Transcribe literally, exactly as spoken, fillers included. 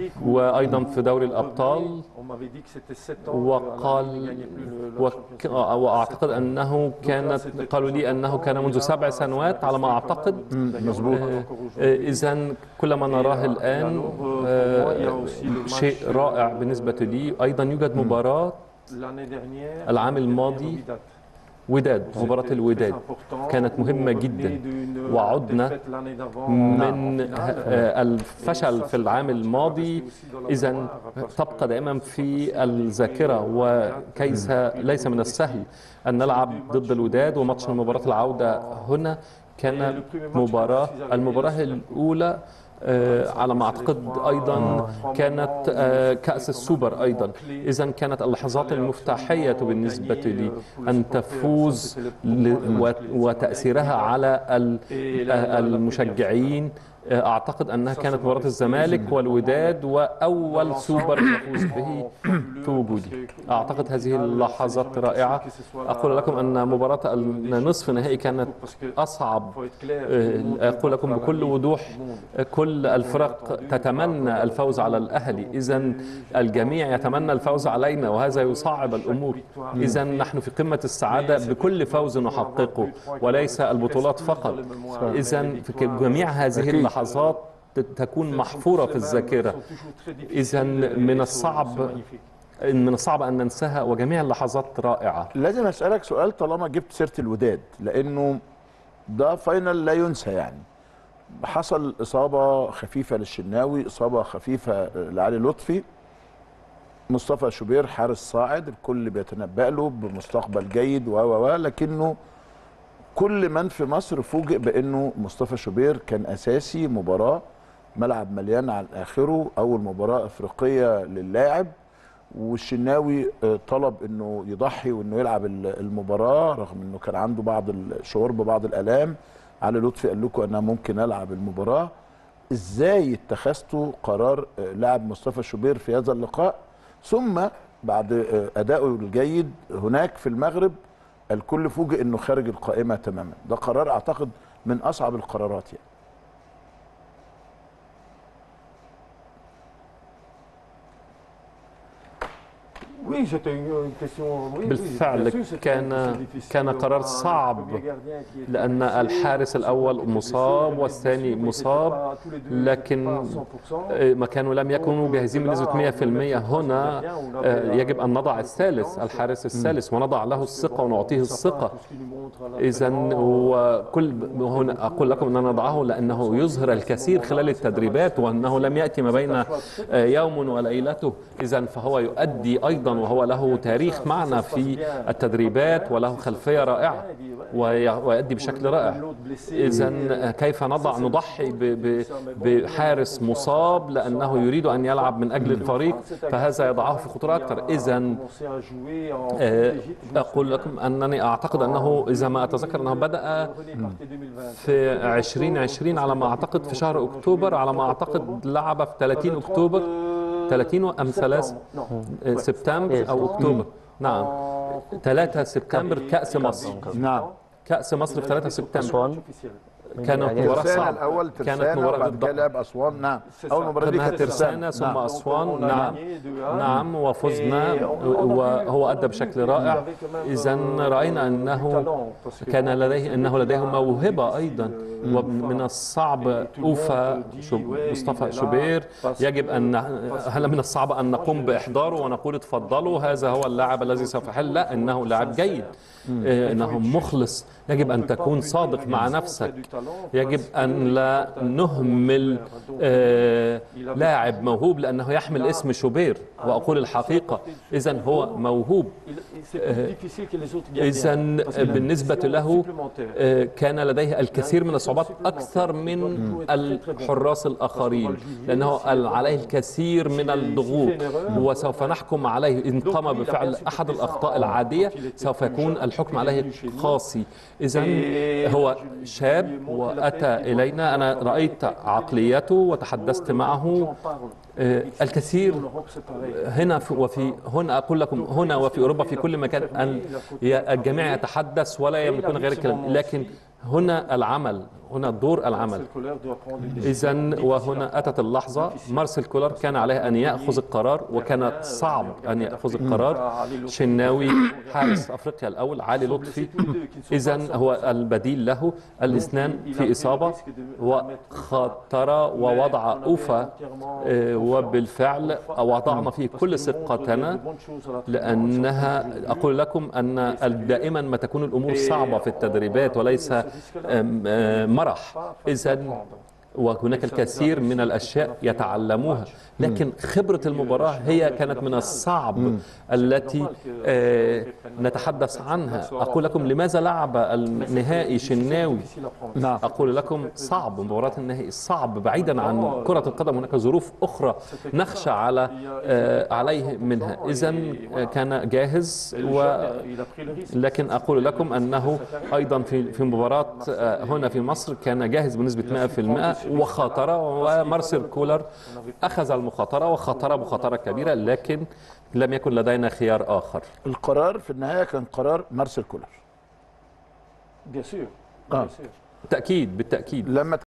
وأيضا في دوري الأبطال، وقال وك... وأعتقد أنه كانت قالوا لي أنه كان منذ سبع سنوات على ما أعتقد. مظبوط. إذن كل ما نراه الآن شيء رائع بالنسبة لي. أيضا يوجد مباراة العام الماضي، وداد، مباراة الوداد كانت مهمة جدا، وعدنا من الفشل في العام الماضي. إذن تبقى دائما في الذاكرة، وكيس ليس من السهل أن نلعب ضد الوداد. وماتش مباراة العودة هنا كان مباراة المباراة الأولى على ما أعتقد أيضا كانت كأس السوبر أيضا. إذن كانت اللحظات المفتاحية بالنسبة لي أن تفوز وتأثيرها على المشجعين. أعتقد أنها كانت مباراة الزمالك والوداد، وأول سوبر نفوز به في وجودي. أعتقد هذه اللحظات رائعة. أقول لكم أن مباراة النصف النهائي كانت أصعب. أقول لكم بكل وضوح كل الفرق تتمنى الفوز على الأهلي، إذن الجميع يتمنى الفوز علينا، وهذا يصعب الأمور. إذن نحن في قمة السعادة بكل فوز نحققه، وليس البطولات فقط. إذن في جميع هذه اللحظات لحظات تكون محفورة في الذاكرة. إذن من الصعب من الصعب أن ننساها، وجميع اللحظات رائعة. لازم أسألك سؤال طالما جبت سيرة الوداد، لأنه ده فاينل لا ينسى. يعني حصل إصابة خفيفة للشناوي، إصابة خفيفة لعلي لطفي، مصطفى شوبير حارس صاعد الكل بيتنبأ له بمستقبل جيد و و لكنه كل من في مصر فوجئ بانه مصطفى شوبير كان اساسي. مباراه ملعب مليان على اخره، اول مباراه افريقيه للاعب، والشناوي طلب انه يضحي وانه يلعب المباراه رغم انه كان عنده بعض الشعور ببعض الالام. علي لطفي قال لكم انا ممكن العب المباراه. ازاي اتخذتوا قرار لعب مصطفى شوبير في هذا اللقاء؟ ثم بعد ادائه الجيد هناك في المغرب الكل فوجئ انه خارج القائمه تماما. ده قرار اعتقد من اصعب القرارات يعني. بالفعل كان كان قرار صعب، لأن الحارس الأول مصاب والثاني مصاب، لكن مكانه لم يكونوا جاهزين بنسبة مئة بالمئة. هنا يجب أن نضع الثالث، الحارس الثالث، ونضع له الثقة ونعطيه الثقة. إذن وكل هنا أقول لكم أن نضعه لأنه يظهر الكثير خلال التدريبات، وأنه لم يأتي ما بين يوم وليلته. إذن فهو يؤدي أيضا، وهو له تاريخ معنا في التدريبات وله خلفية رائعة ويؤدي بشكل رائع. إذن كيف نضع نضحي بحارس مصاب لأنه يريد أن يلعب من أجل الفريق، فهذا يضعه في خطورة أكثر. إذن أقول لكم أنني أعتقد أنه إذا ما أتذكر أنه بدأ في عشرين عشرين على ما أعتقد في شهر أكتوبر، على ما أعتقد لعب في ثلاثين أكتوبر، ثلاثين أم ثلاثة سبتمبر أو أكتوبر. نعم، ثلاثة سبتمبر كأس مصر. نعم، كأس مصر في ثلاثة سبتمبر. كانت مباراة صعبة. الأول كانت مباراة ضد لعب أسوان. نعم، أول مباراة دي كانت ترسانة ثم نعم. أسوان. نعم نعم وفزنا، وهو أدى بشكل رائع. إذن رأينا أنه كان لديه أنه لديه موهبة أيضا. ومن الصعب أوفى مصطفى شوبير، يجب أن هل من الصعب أن نقوم بإحضاره ونقول اتفضلوا هذا هو اللاعب الذي سوف يحل؟ لا، إنه لاعب جيد، إنه مخلص. يجب أن تكون صادق مع نفسك، يجب أن لا نهمل آه لاعب موهوب لأنه يحمل اسم شوبير، وأقول الحقيقة. إذن هو موهوب. آه إذن بالنسبة له آه كان لديه الكثير من الصعوبات أكثر من الحراس الآخرين، لأنه عليه الكثير من الضغوط، وسوف نحكم عليه إن قام بفعل أحد الأخطاء العادية، سوف يكون الحكم عليه قاسي. إذن هو شاب وأتى إلينا، أنا رأيت عقليته وتحدثت معه الكثير هنا وفي هنا. أقول لكم هنا وفي أوروبا في كل مكان أن الجميع يتحدث ولا يملكون غير الكلام، لكن هنا العمل، هنا دور العمل. إذا وهنا أتت اللحظة مارسيل كولر كان عليه أن يأخذ القرار، وكان صعب أن يأخذ القرار. شناوي حارس أفريقيا الأول، علي لطفي إذا هو البديل له، الاثنان في إصابة وخاطر ووضع أوفا، وبالفعل وضعنا فيه كل ثقتنا، لأنها أقول لكم أن دائما ما تكون الأمور صعبة في التدريبات وليس مرح. إذا وهناك الكثير من الأشياء يتعلموها، لكن خبرة المباراة هي كانت من الصعب التي نتحدث عنها. أقول لكم لماذا لعب النهائي شناوي؟ أقول لكم صعب، مباراة النهائي صعب. بعيدا عن كرة القدم هناك ظروف أخرى نخشى على عليه منها. إذا كان جاهز، و لكن أقول لكم أنه أيضا في في مباراة هنا في مصر كان جاهز بنسبة مئة بالمئة وخاطر، ومارسيل كولر أخذ المخاطرة وخاطر مخاطرة كبيرة، لكن لم يكن لدينا خيار آخر. القرار في النهاية كان قرار مارسيل كولر. بالتأكيد بالتأكيد. لما